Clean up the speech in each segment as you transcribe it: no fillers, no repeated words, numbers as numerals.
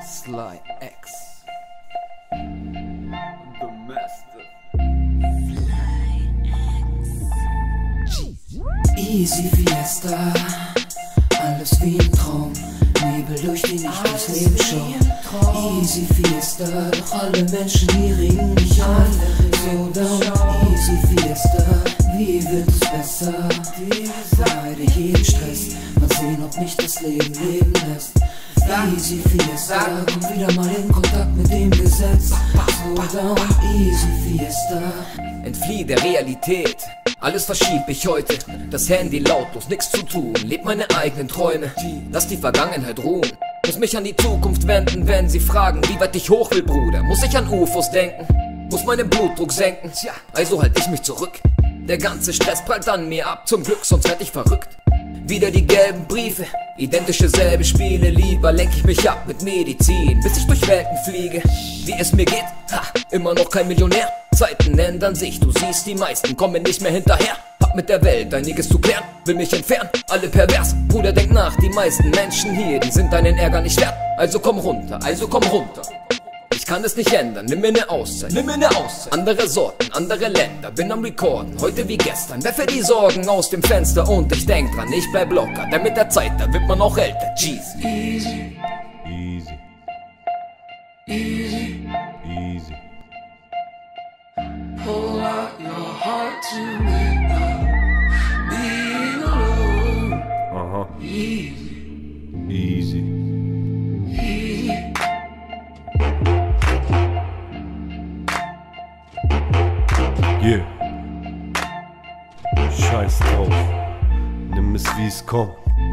Sly X, The Master. Easy Fiesta, alles wie ein Traum, Nebel durch den ich durchs Leben schau. Easy Fiesta, doch alle Menschen hier regen mich an. So down, Easy Fiesta, wie wird es besser? Vermeide jeden Stress, mal sehen ob mich das Leben leben lässt. Easy Fiesta, komm wieder mal in Kontakt mit dem Gesetz. So down, Easy Fiesta. Entflieh der Realität, alles verschieb ich heute. Das Handy lautlos, nix zu tun, leb meine eigenen Träume. Lass die Vergangenheit ruhen, muss mich an die Zukunft wenden, wenn sie fragen, wie weit ich hoch will, Bruder. Muss ich an UFOs denken, muss meinen Blutdruck senken. Tja, also halt ich mich zurück. Der ganze Stress prallt an mir ab, zum Glück, sonst werd ich verrückt. Wieder die gelben Briefe, identische selbe Spiele. Lieber lenk ich mich ab mit Medizin, bis ich durch Welten fliege. Wie es mir geht, ha, immer noch kein Millionär. Zeiten ändern sich, du siehst, die meisten kommen nicht mehr hinterher. Hab mit der Welt einiges zu klären, will mich entfernen, alle pervers. Bruder, denk nach, die meisten Menschen hier, die sind deinen Ärger nicht wert. Also komm runter, also komm runter. Ich kann es nicht ändern, nimm mir ne Auszeit, nimm mir ne Auszeit. Andere Sorten, andere Länder, bin am Recorden, heute wie gestern. Werfe die Sorgen aus dem Fenster und ich denk dran, ich bleib locker. Denn mit der Zeit, da wird man auch älter, Jeez. Easy. Easy. Easy. Easy. Pull out your heart to it now. Being alone. Easy. Easy. Easy. Yeah. Scheiß drauf. Nimm es wie es kommt.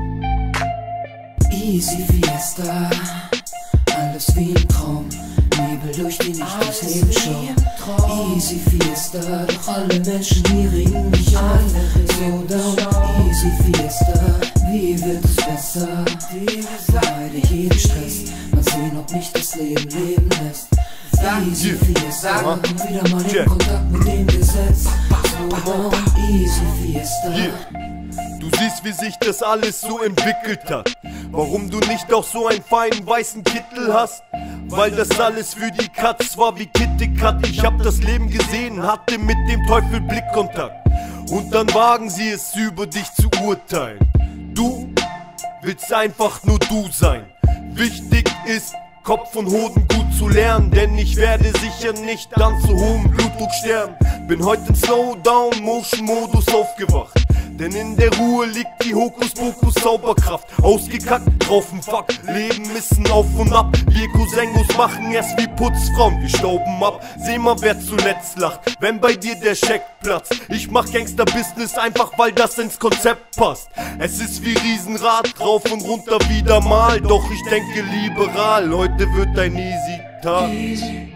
Easy Fiesta, alles wie ein Traum, Nebel durch den ich durchs Leben schau. Easy Fiesta, doch alle Menschen hier regen mich an. So down, Easy Fiesta, wie wird es besser? Vermeide jeden Stress, mal sehen ob mich das Leben leben lässt. Easy Fiesta, komm wieder mal in Kontakt mit dem Gesetz. So down, Easy Fiesta. Du siehst, wie sich das alles so entwickelt hat. Warum du nicht auch so einen feinen weißen Kittel hast? Weil das alles für die Katz war wie Kitty-Kat. Ich hab das Leben gesehen, hatte mit dem Teufel Blickkontakt. Und dann wagen sie es, über dich zu urteilen. Du willst einfach nur du sein. Wichtig ist, Kopf und Hoden gut zu lernen, denn ich werde sicher nicht an zu hohem Blutdruck sterben. Bin heute in Slowdown-Motion-Modus aufgewacht. Denn in der Ruhe liegt die Hokuspokus-Zauberkraft. Ausgekackt, drauf'n Fuck, Leben ist ein Auf und Ab. Wir Cousenos machen es wie Putzfrauen, wir stauben ab. Seh mal, wer zuletzt lacht, wenn bei dir der Scheck platzt. Ich mach Gangster-Business einfach, weil das ins Konzept passt. Es ist wie Riesenrad, rauf und runter wieder mal. Doch ich denke liberal, heute wird ein easy Tag. Easy.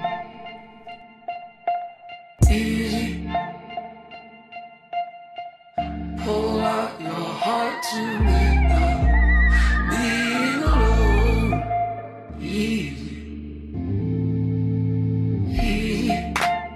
Easy. Pull out your heart to it now. Being alone. Easy. Easy.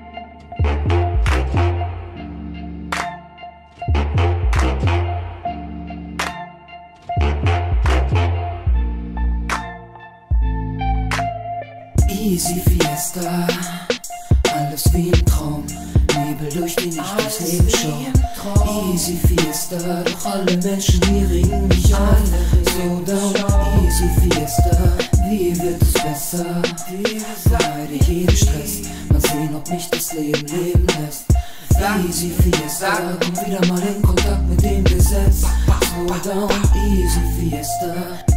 Easy Fiesta, alles wie ein Traum, Nebel durch den ich durchs Leben schau. Easy Fiesta, doch alle Menschen hier regen mich an. So down, Easy Fiesta, wie wird es besser? Vermeide jeden Stress, mal sehen ob mich das Leben leben lässt. Easy Fiesta, komm wieder mal in Kontakt mit dem Gesetz. So down, Easy Fiesta.